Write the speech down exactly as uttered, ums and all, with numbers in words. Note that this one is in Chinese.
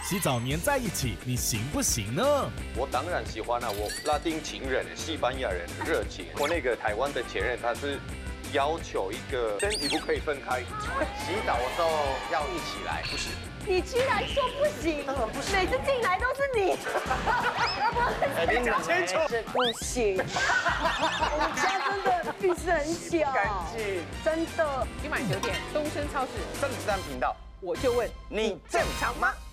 洗澡黏在一起，你行不行呢？ 我当然喜欢了、啊，我拉丁情人、西班牙人热情。我那个台湾的前任，他是要求一个身体不可以分开，洗澡的时候要一起来，不行。 你居然说不行，当然不行，每次进来都是你。 哎，你讲清楚， 不行。我们家真的浴室很小， 干净， 真的。 今晚九点，东升超市正三频道， 我就问你正常吗？